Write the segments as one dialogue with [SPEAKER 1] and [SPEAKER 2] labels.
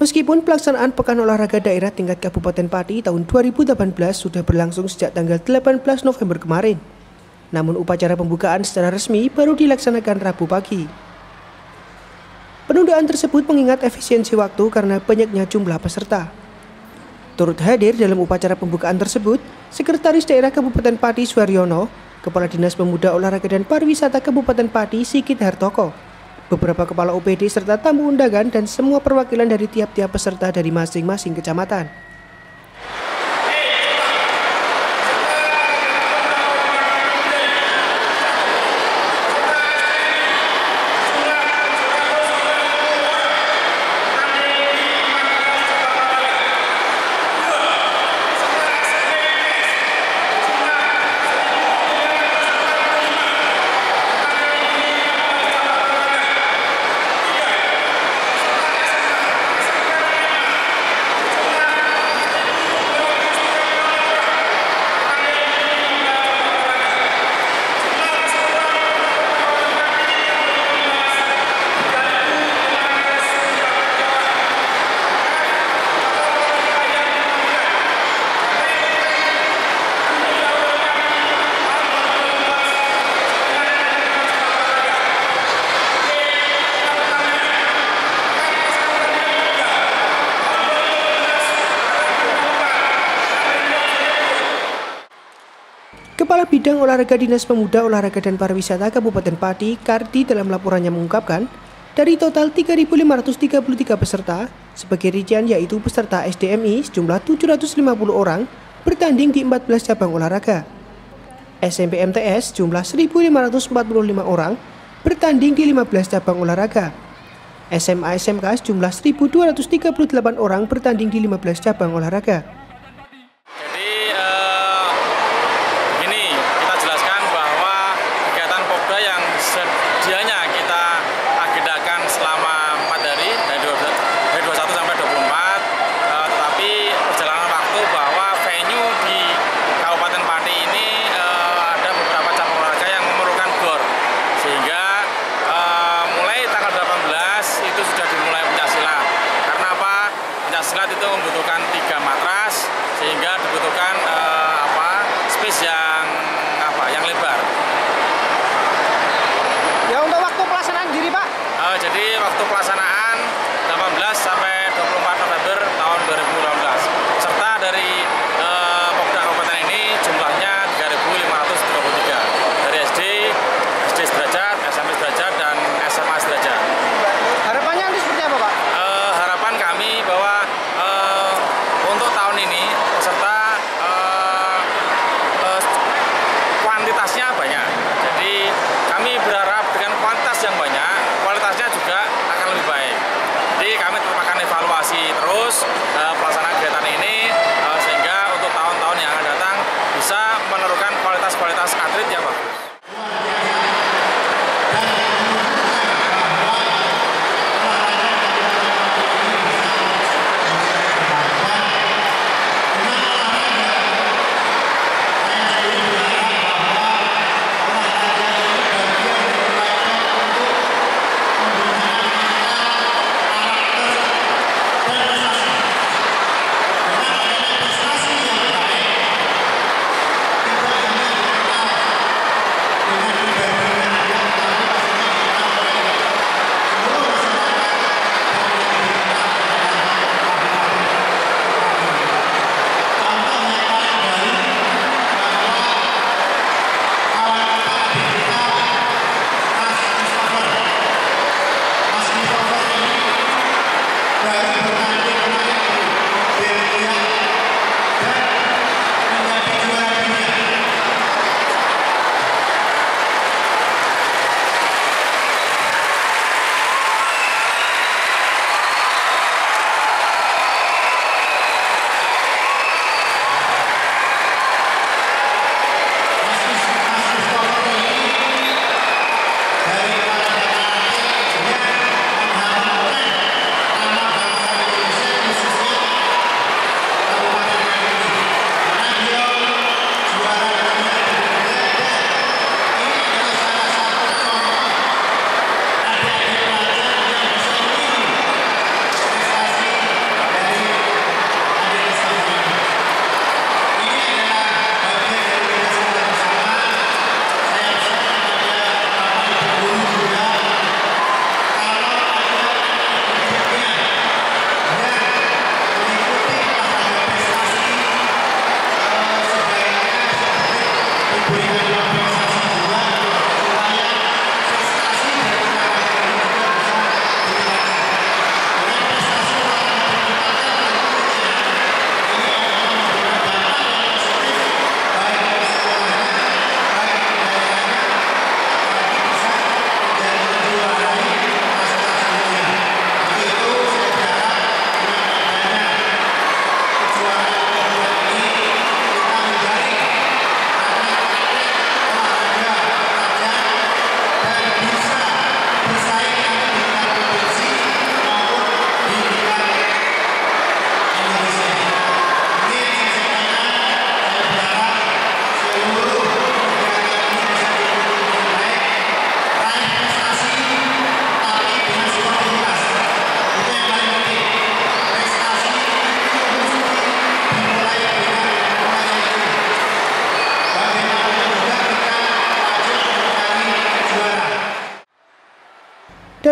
[SPEAKER 1] Meskipun pelaksanaan Pekan Olahraga Daerah tingkat Kabupaten Pati tahun 2018 sudah berlangsung sejak tanggal 18 November kemarin, namun upacara pembukaan secara resmi baru dilaksanakan Rabu pagi. Penundaan tersebut mengingat efisiensi waktu karena banyaknya jumlah peserta. Turut hadir dalam upacara pembukaan tersebut, Sekretaris Daerah Kabupaten Pati Suharyono, Kepala Dinas Pemuda Olahraga dan Pariwisata Kabupaten Pati Sigit Hartoko, beberapa kepala OPD serta tamu undangan dan semua perwakilan dari tiap-tiap peserta dari masing-masing kecamatan. Kepala Bidang Olahraga Dinas Pemuda Olahraga dan Pariwisata Kabupaten Pati, Kardi, dalam laporannya mengungkapkan, dari total 3.533 peserta, sebagai rincian yaitu peserta SDMI sejumlah 750 orang bertanding di 14 cabang olahraga. SMP MTS jumlah 1.545 orang bertanding di 15 cabang olahraga. SMA SMK jumlah 1.238 orang bertanding di 15 cabang olahraga.
[SPEAKER 2] Sedianya kita agendakan selama 4 hari dari 21 sampai 24, tetapi perjalanan waktu bahwa venue di Kabupaten Pati ini ada beberapa cabang olahraga yang memerlukan GOR, sehingga mulai tanggal 18 itu sudah dimulai pencaksilat. Karena apa? Pencaksilat itu membutuhkan 3 matras, sehingga dibutuhkan space yang lebar. Jadi waktu pelaksanaan 18 sampai 24 November tahun 2018. Peserta dari Popda Kabupaten ini jumlahnya 3.533 dari SD sederajat, SMP sederajat, dan SMA sederajat.
[SPEAKER 1] Harapannya nanti seperti apa, Pak?
[SPEAKER 2] Harapan kami bahwa untuk tahun ini peserta kuantitasnya banyak. Jadi kami berharap dengan kuantitas yang banyak, kualitasnya juga akan lebih baik. Jadi kami tetap akan evaluasi terus pelaksanaan kegiatan ini sehingga untuk tahun-tahun yang akan datang bisa menurunkan kualitas atlet yang bagus.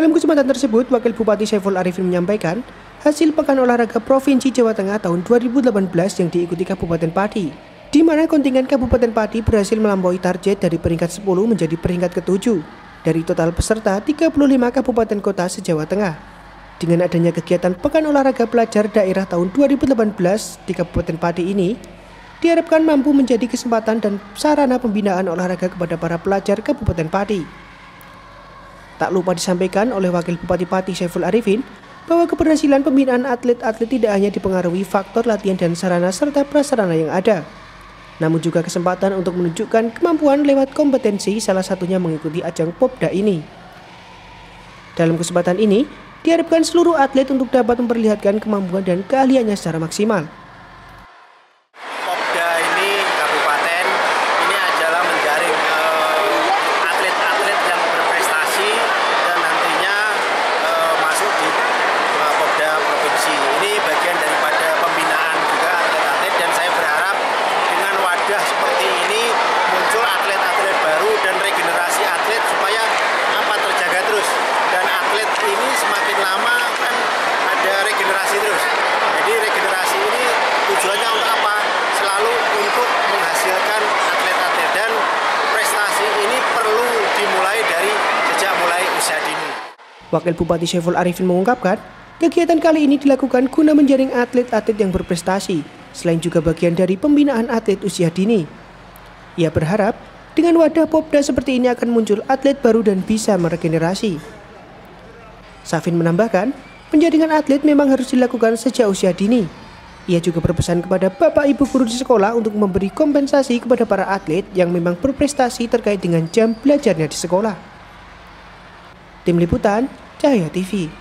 [SPEAKER 1] Dalam kesempatan tersebut, Wakil Bupati Saiful Arifin menyampaikan hasil Pekan Olahraga Provinsi Jawa Tengah tahun 2018 yang diikuti Kabupaten Pati, di mana kontingen Kabupaten Pati berhasil melampaui target dari peringkat 10 menjadi peringkat ke-7 dari total peserta 35 kabupaten kota se-Jawa Tengah. Dengan adanya kegiatan Pekan Olahraga Pelajar Daerah tahun 2018 di Kabupaten Pati ini, diharapkan mampu menjadi kesempatan dan sarana pembinaan olahraga kepada para pelajar Kabupaten Pati. Tak lupa disampaikan oleh Wakil Bupati Pati Saiful Arifin bahwa keberhasilan pembinaan atlet-atlet tidak hanya dipengaruhi faktor latihan dan sarana serta prasarana yang ada, namun juga kesempatan untuk menunjukkan kemampuan lewat kompetensi, salah satunya mengikuti ajang Popda ini. Dalam kesempatan ini, diharapkan seluruh atlet untuk dapat memperlihatkan kemampuan dan keahliannya secara maksimal.
[SPEAKER 3] Popda ini kabupaten ini adalah menjaring atlet-atlet yang berprestasi dan nantinya masuk di Popda provinsi. Ini bagian daripada pembinaan juga atlet-atlet, dan saya berharap dengan wadah seperti ini muncul atlet-atlet baru dan regenerasi atlet supaya terjaga terus, dan atlet ini semakin lama kan ada regenerasi terus. Jadi regenerasi ini tujuannya untuk apa? Selalu untuk menghasilkan atlet-atlet, dan prestasi ini perlu dimulai dari sejak mulai usia dini.
[SPEAKER 1] Wakil Bupati Saiful Arifin mengungkapkan, kegiatan kali ini dilakukan guna menjaring atlet-atlet yang berprestasi, selain juga bagian dari pembinaan atlet usia dini. Ia berharap dengan wadah Popda seperti ini akan muncul atlet baru dan bisa meregenerasi. Safin menambahkan, penjaringan atlet memang harus dilakukan sejak usia dini. Ia juga berpesan kepada Bapak Ibu guru di sekolah untuk memberi kompensasi kepada para atlet yang memang berprestasi terkait dengan jam belajarnya di sekolah. Tim Liputan, Cahaya TV.